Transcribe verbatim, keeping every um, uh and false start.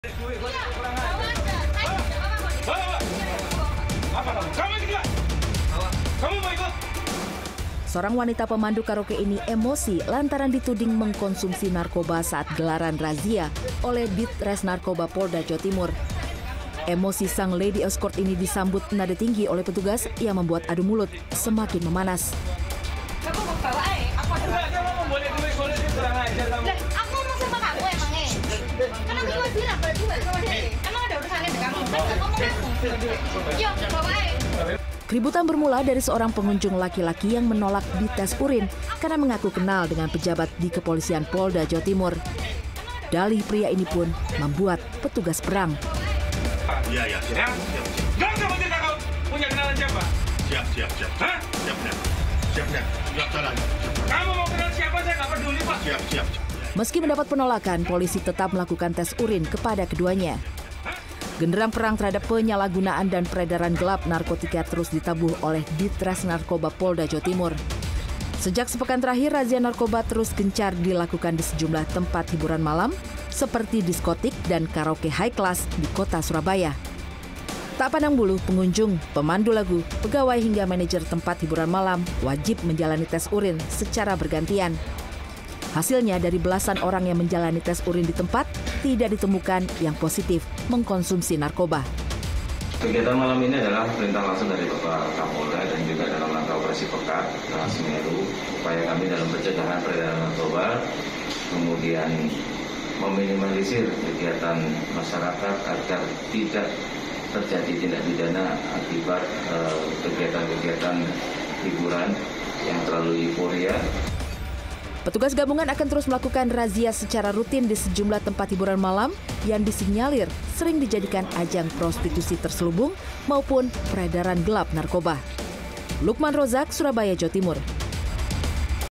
Seorang wanita pemandu karaoke ini emosi lantaran dituding mengkonsumsi narkoba saat gelaran razia oleh Ditres Narkoba Polda Jawa Timur. Emosi sang lady escort ini disambut nada tinggi oleh petugas yang membuat adu mulut semakin memanas. Kamu mau bawa eh? Aku ada. Kamu boleh duit, boleh duit kurang ajar kamu. Lah, aku mau sama kamu emangnya. Kan aku cuma bilang boleh duit sama dia. Emang ada urusannya dengan kamu? Kan ngomong kamu. Yuk, bawa eh. Keributan bermula dari seorang pengunjung laki-laki yang menolak dites urin karena mengaku kenal dengan pejabat di Kepolisian Polda Jawa Timur. Dalih pria ini pun membuat petugas perang. Iya, iya, siap. Siap, siap. Gak usah bercerita kau punya kenalan siapa? Siap, siap, siap. Hah? Siap, siap. Siap, siap. Siap, jalan. Kamu mau kenal siapa saya nggak peduli, Pak. Siap, siap. Meski mendapat penolakan, polisi tetap melakukan tes urin kepada keduanya. Genderang perang terhadap penyalahgunaan dan peredaran gelap narkotika terus ditabuh oleh Ditres Narkoba Polda Jawa Timur. Sejak sepekan terakhir, razia narkoba terus gencar dilakukan di sejumlah tempat hiburan malam, seperti diskotik dan karaoke high class di kota Surabaya. Tak pandang bulu, pengunjung, pemandu lagu, pegawai hingga manajer tempat hiburan malam wajib menjalani tes urin secara bergantian. Hasilnya dari belasan orang yang menjalani tes urin di tempat, tidak ditemukan yang positif mengkonsumsi narkoba. Kegiatan malam ini adalah perintah langsung dari Bapak Kapolda dan juga dalam rangka operasi Pekat Semeru, upaya kami dalam pencegahan peredaran narkoba, kemudian meminimalisir kegiatan masyarakat agar tidak terjadi tindak pidana akibat kegiatan-kegiatan hiburan yang terlalu euforia. Petugas gabungan akan terus melakukan razia secara rutin di sejumlah tempat hiburan malam yang disinyalir sering dijadikan ajang prostitusi terselubung maupun peredaran gelap narkoba. Lukman Rozak, Surabaya, Jawa Timur.